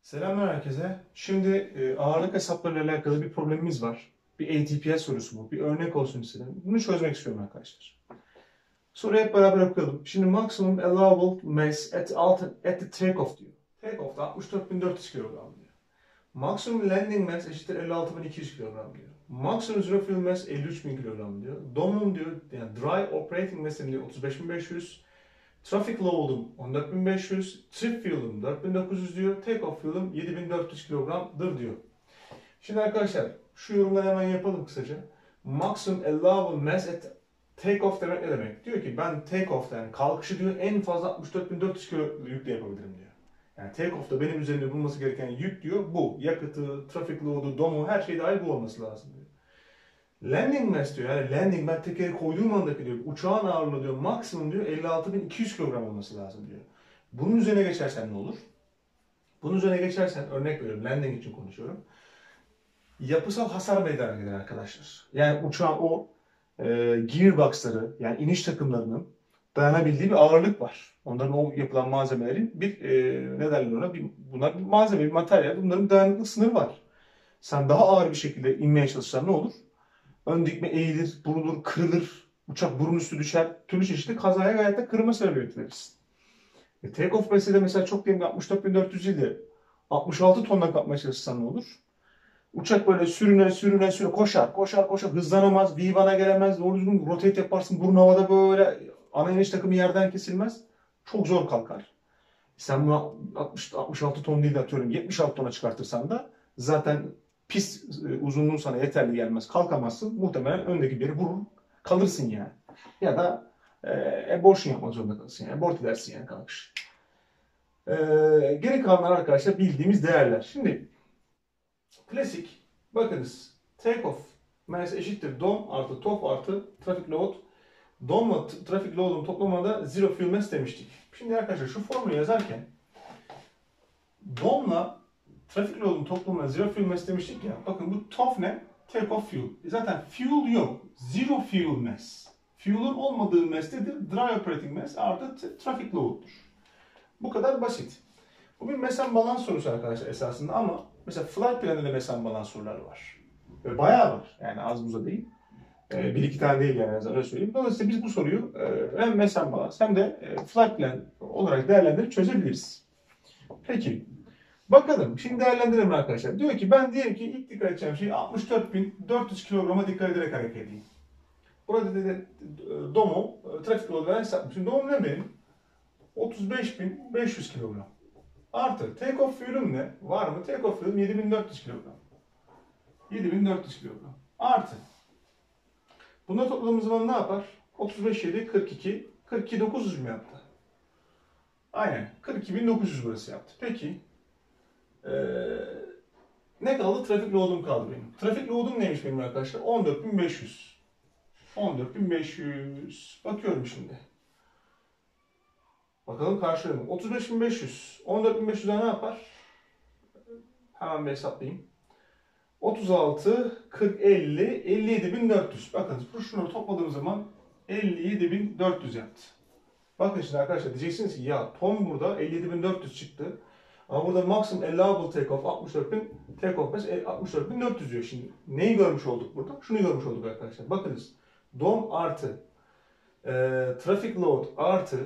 Selamlar herkese. Şimdi ağırlık hesaplarıyla alakalı bir problemimiz var. Bir ATPS sorusu bu. Bir örnek olsun istedim. Bunu çözmek istiyorum arkadaşlar. Soruyu hep beraber okuyalım. Şimdi maximum allowable mass at the takeoff diyor. Takeoff'ta 64.400 kilogram diyor. Maximum landing mass eşittir 56.200 kilogram diyor. Maximum zero fuel mass 53.000 kilogram diyor. Domum diyor, yani dry operating mass'im diyor 35.500. Traffic load'um 14.500, trip fuel'um 4.900 diyor, take off fuel'um 7.400 kilogramdır diyor. Şimdi arkadaşlar şu yorumları hemen yapalım kısaca. Maximum allowable mass at take off demek ne demek? Diyor ki ben take off'ta yani kalkışı diyor en fazla 64.400 kilo yükle yapabilirim diyor. Yani take off'ta benim üzerinde bulunması gereken yük diyor bu. Yakıtı, traffic load'u, domu her şey dahil bu olması lazım diyor. Landing mass diyor, yani landing ben tekeri koyduğum andaki diyor uçağın ağırlığı diyor maksimum diyor 56.200 kilogram olması lazım diyor. Bunun üzerine geçersen ne olur? Bunun üzerine geçersen örnek veriyorum, landing için konuşuyorum. Yapısal hasar meydana gelir arkadaşlar. Yani uçağın o gearbox'ları yani iniş takımlarının dayanabildiği bir ağırlık var. Onların o yapılan malzemelerin bir ne derler ona? Bunlar bir malzeme, bir materyal. Bunların dayanıklı sınırı var. Sen daha ağır bir şekilde inmeye çalışsan ne olur? Ön dikme eğilir, burulur, kırılır. Uçak burun üstü düşer. Türlü çeşitli kazaya gayet de kırılma sebebiyet verirsin. Take off meselede mesela çok diyelim 64.400 ile 66 tonla kapmaya çalışsan ne olur? Uçak böyle sürüne koşar hızlanamaz, V1'a gelemez, doğru düzgün rotate yaparsın, burun havada böyle ana iniş takımı yerden kesilmez. Çok zor kalkar. Sen bunu 66 ton değil de atıyorum 76 tona çıkartırsan da zaten pist uzunluğu sana yeterli gelmez. Kalkamazsın. Muhtemelen öndeki biri vurur. Kalırsın yani. Ya da abortion yapmak zorunda kalırsın. Yani abort edersin yani kalkış. Geri kalanlar arkadaşlar bildiğimiz değerler. Şimdi klasik bakınız. Take off mass eşittir dom artı top artı traffic load. Domla traffic load'un toplamında zero fuel mass demiştik. Şimdi arkadaşlar şu formülü yazarken domla traffic load'un toplamına zero fuel mass demiştik ya. Bakın bu TOF ne? Take off fuel. Zaten fuel yok. Zero fuel mass. Fuel'un olmadığı mass nedir? Dry operating mass artı traffic load'dur. Bu kadar basit. Bu bir mass and balance sorusu arkadaşlar esasında ama mesela flight planında da mass and balance soruları var. Ve bayağı var. Yani az buza değil. Bir iki tane değil yani öyle söyleyeyim. Dolayısıyla biz bu soruyu hem mass and balance hem de flight plan olarak değerlendirip çözebiliriz. Peki. Bakalım. Şimdi değerlendirelim arkadaşlar. Diyor ki ben diyelim ki ilk dikkat edeceğim şey 64.400 kilograma dikkat ederek hareket edeyim. Burada dedi DOM'u trafik load veren hesaplayayım. Şimdi DOM'um ne benim? 35.500 kilogram. Artı take off fuel'üm ne? Var mı? Take off fuel'üm 7.400 kilogram. 7.400 kilogram. Artı. Bunları topladığımız zaman ne yapar? 35.7 42. 42.900 mu yaptı? Aynen. 42.900 burası yaptı. Peki. Ne kaldı? Trafik load'um kaldı benim. Trafik load'um neymiş benim arkadaşlar? 14.500. 14.500. Bakıyorum şimdi. Bakalım karşılayalım. 35.500. 14.500'e ne yapar? Hemen bir hesaplayayım. 36, 40, 50, 57.400. Bakın şunları topladığım zaman 57.400 yaptı. Bakın şimdi arkadaşlar diyeceksiniz ki ya ton burada 57.400 çıktı. Ama burada maksimum allowable takeoff 64.000 takeoff mass 64.400 diyor şimdi. Neyi görmüş olduk burada? Şunu görmüş olduk arkadaşlar. Bakınız. DOM artı traffic load artı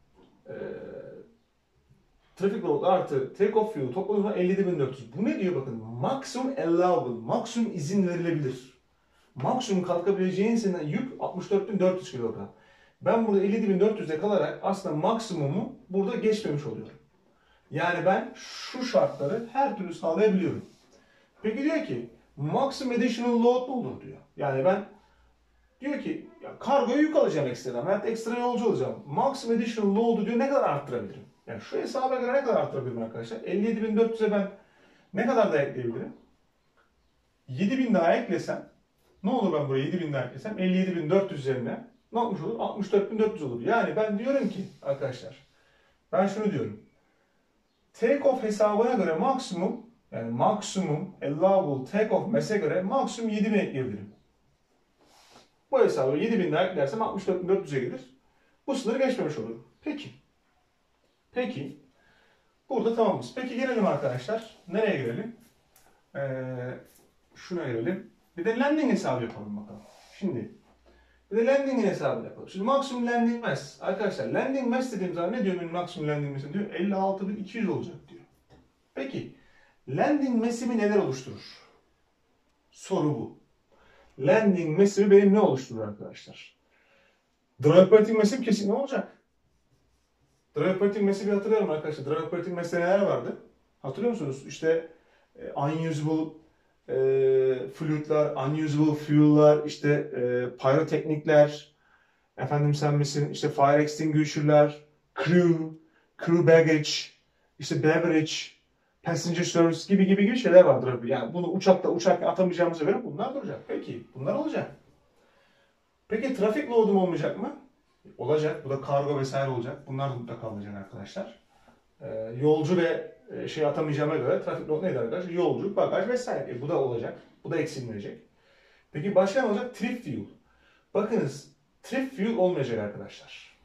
traffic load artı takeoff fuel toplamda 57.400. Bu ne diyor bakın? Maksimum allowable. Maksimum izin verilebilir. Maksimum kalkabileceğin senin yük 64.400 kilogram. Ben burada 57.400'de kalarak aslında maksimumu burada geçmemiş oluyorum. Yani ben şu şartları her türlü sağlayabiliyorum. Peki diyor ki maximum additional load ne olur diyor. Yani ben diyor ki ya kargoya yük alacağım ekstradan. Hatta ekstra yolcu alacağım. Maximum additional load'u diyor ne kadar arttırabilirim? Yani şu hesaba göre ne kadar arttırabilirim arkadaşlar? 57.400'e ben ne kadar da ekleyebilirim? 7.000 daha eklesem ne olur ben buraya 7.000 daha eklesem 57.400 üzerine ne yapmış olur? 64.400 olur. Yani ben diyorum ki arkadaşlar ben şunu diyorum. Take-off hesabına göre maksimum yani maksimum allowable take-off mass'e göre maksimum 7.000 ekleyebilirim. Bu hesabı 7.000 daha eklersem 64.400'e gelir. Bu sınırı geçmemiş olurum. Peki. Burada tamamız. Peki gelelim arkadaşlar. Nereye gelelim? Şuna gelelim. Bir de landing hesabı yapalım bakalım. Şimdi bir de landing hesabı yapalım. Şimdi maksimum landing mass. Arkadaşlar landing mass dediğim zaman ne diyor benim maksimum landing mass'im diyor? 56.200 olacak diyor. Peki landing mass'imi neler oluşturur? Soru bu. Landing mass'imi benim ne oluşturur arkadaşlar? Drive operating mass'im kesin ne olacak? Drive operating mass'i bir hatırlayalım arkadaşlar. Drive operating mass'te neler vardı? Hatırlıyor musunuz? İşte unusable fluid'lar, unusable fuel'lar, işte pyroteknikler, efendim sen misin, işte fire extinguisher'lar, crew baggage, işte beverage, passenger service gibi şeyler vardır. Yani bunu uçarken atamayacağımıza göre bunlar duracak. Peki bunlar olacak. Peki trafik load'um olmayacak mı? Olacak. Bu da kargo vesaire olacak. Bunlar da mutlaka olacak arkadaşlar. Yolcu ve şey atamayacağıma göre trafik load neydi arkadaşlar? Yolcu, bagaj vesaire. Bu da olacak. Bu da eksilmeyecek. Peki başka ne olacak? Trip fuel. Bakınız trip fuel olmayacak arkadaşlar.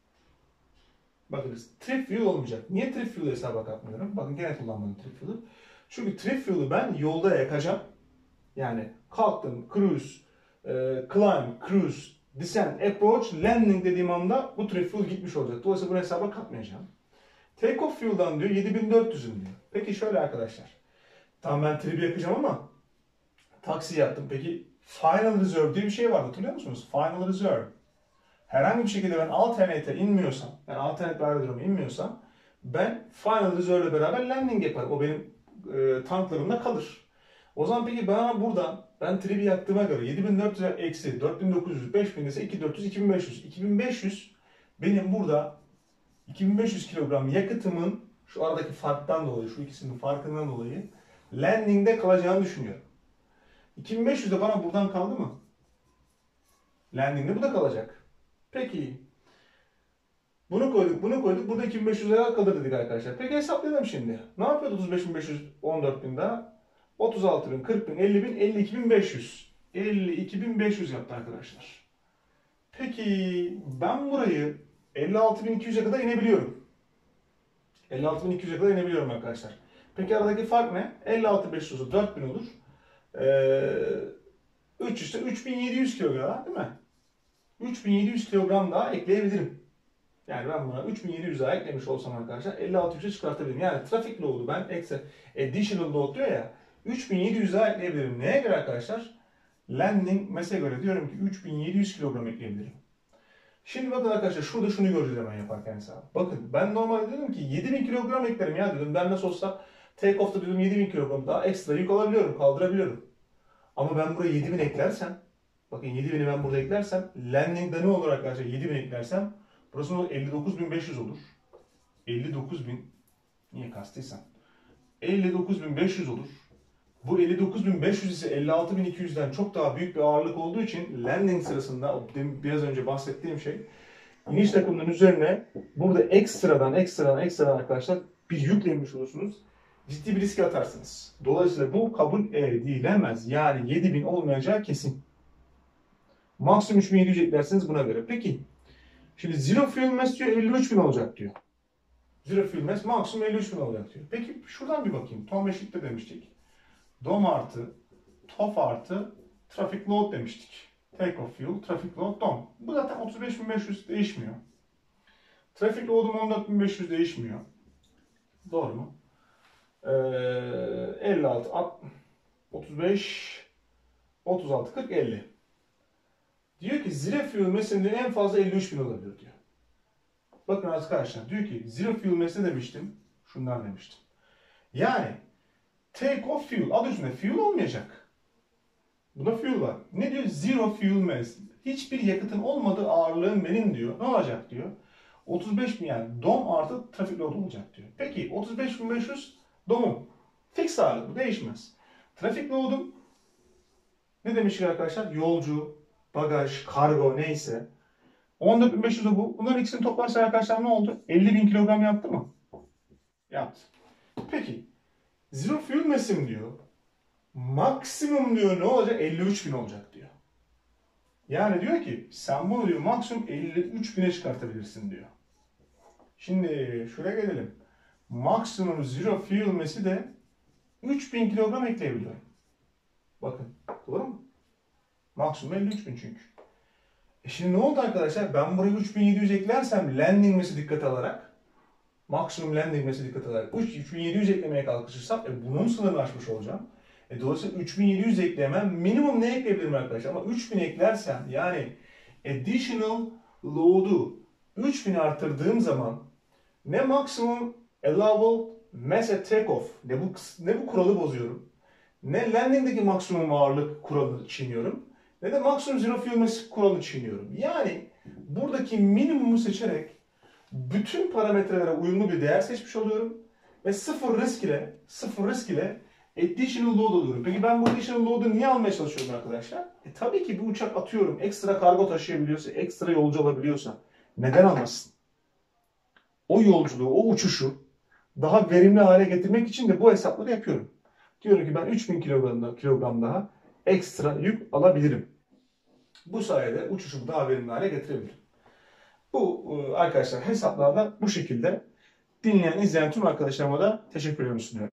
Bakınız trip fuel olmayacak. Niye trip fuel hesaba katmıyorum? Bakın gene kullanmadım trip fuel'ı. Çünkü trip fuel'ı ben yolda yakacağım. Yani kalktım, cruise, climb, cruise, descent, approach, landing dediğim anda bu trip fuel gitmiş olacak. Dolayısıyla bunu hesaba katmayacağım. Take off fuel'dan diyor 7400'üm diyor. Peki şöyle arkadaşlar. Tamam ben trip'i yakacağım ama taksi yaptım. Peki final reserve diye bir şey vardı hatırlıyor musunuz? Final reserve. Herhangi bir şekilde ben alternate'e inmiyorsam, yani alternate aerodroma inmiyorsam ben final reserve ile beraber landing yaparım. O benim tanklarımda kalır. O zaman peki ben trip'i yaktığıma göre 7400 eksi 4900, 5000 ise 2400, 2500. 2500 benim burada 2500 kilogram yakıtımın şu aradaki farktan dolayı, şu ikisinin farkından dolayı landing'de kalacağını düşünüyorum. 2500 de bana buradan kaldı mı? Landing'de bu da kalacak. Peki. Bunu koyduk. Burada 2500 lira kalır dedik arkadaşlar. Peki hesaplayalım şimdi. Ne yapıyordu 35.500, 14.000 daha? 36.000, 40.000, 50.000, 52.500. 52.500 yaptı arkadaşlar. Peki ben burayı 56.200'e kadar inebiliyorum. 56.200'e kadar inebiliyorum arkadaşlar. Peki aradaki fark ne? 56.500 olsa 4.000 olur. 300'te 3.700 kilogram değil mi? 3.700 kilogram daha ekleyebilirim. Yani ben buna 3.700 daha eklemiş olsam arkadaşlar 56.000'e çıkartabilirim. Yani trafik load'u ben additional load diyor ya 3.700 daha ekleyebilirim. Neye göre arkadaşlar? Landing mass'e göre diyorum ki 3.700 kilogram ekleyebilirim. Şimdi bakın arkadaşlar şurada şunu göreceğiz hemen yaparken hesabı. Bakın ben normalde dedim ki 7.000 kilogram eklerim ya dedim. Ben nasıl olsa take off'ta dedim 7.000 kilogram daha ekstra yük alabiliyorum, kaldırabiliyorum. Ama ben buraya 7.000 eklersem, bakın 7.000'i ben burada eklersem, landing'de ne olur arkadaşlar 7.000 eklersem, burası 59.500 olur. 59.000, niye kastıysam, 59.500 olur. Bu 59.500 ise 56.200'den çok daha büyük bir ağırlık olduğu için landing sırasında biraz önce bahsettiğim şey iniş takımının üzerine burada ekstradan arkadaşlar bir yüklemiş olursunuz. Ciddi bir riske atarsınız. Dolayısıyla bu kabul edilemez. Yani 7.000 olmayacağı kesin. Maksimum 3.700 eklersiniz buna göre. Peki. Şimdi zero fuel mass diyor 53.000 olacak diyor. Zero fuel mass maksimum 53.000 olacak diyor. Peki şuradan bir bakayım. Tom eşittir demiştik. DOM artı, TOF artı, traffic load demiştik. Take off fuel, traffic load, DOM. Bu zaten 35.500 değişmiyor. Traffic load'um 14.500 değişmiyor. Doğru mu? 56, 35, 36, 40, 50. Diyor ki zero fuel mass'inde en fazla 53.000 olabilir diyor. Bakın arkadaşlar diyor ki zero fuel mass ne demiştim? Şundan demiştim. Yani take off fuel adı üstünde fuel olmayacak. Buna fuel var. Ne diyor? Zero fuel mass. Hiçbir yakıtın olmadığı ağırlığın benim diyor. Ne olacak diyor? 35.000 yani DOM artı trafik load olacak diyor. Peki 35.500 DOM'um. Fix ağırlık bu değişmez. Trafik load'um ne demiştik arkadaşlar? Yolcu, bagaj, kargo neyse. 14.500 de bu. Bunların ikisini toplarsa arkadaşlar ne oldu? 50.000 kilogram yaptı mı? Yaptı. Peki. Zero fuel mass'im diyor. Maksimum diyor ne olacak? 53.000 olacak diyor. Yani diyor ki sen bunu diyor maksimum 53.000'e çıkartabilirsin diyor. Şimdi şuraya gelelim. maksimum zero fuel mass'i de 3000 kilogram ekleyebiliyorum. Bakın, doğru mu? Maksimum 53.000 çünkü. Şimdi ne oldu arkadaşlar? Ben buraya 3700 eklersem landing mass'i dikkate alarak, maksimum landing mass'i dikkate alarak 3700 eklemeye kalkışırsam bunun sınırını aşmış olacağım. Dolayısıyla 3700 ekleyemem. Minimum ne ekleyebilirim arkadaşlar? Ama 3000 eklersem, yani additional load'u 3000 artırdığım zaman ne maksimum allowable mass at takeoff, ne bu kuralı bozuyorum, ne landing'deki maksimum ağırlık kuralını çiğniyorum, ne de maksimum zero fuel mass kuralını çiğniyorum. Yani buradaki minimumu seçerek bütün parametrelere uyumlu bir değer seçmiş oluyorum ve sıfır risk ile additional load alıyorum. Peki ben bu additional load'u niye almaya çalışıyorum arkadaşlar? Tabii ki bir uçak atıyorum ekstra kargo taşıyabiliyorsa, ekstra yolcu alabiliyorsa neden almasın? O yolculuğu, o uçuşu daha verimli hale getirmek için de bu hesapları yapıyorum. Diyorum ki ben 3000 kilogram daha ekstra yük alabilirim. Bu sayede uçuşumu daha verimli hale getirebilirim. Bu arkadaşlar hesaplarda bu şekilde. Dinleyen, izleyen tüm arkadaşlarıma da teşekkür ediyorum.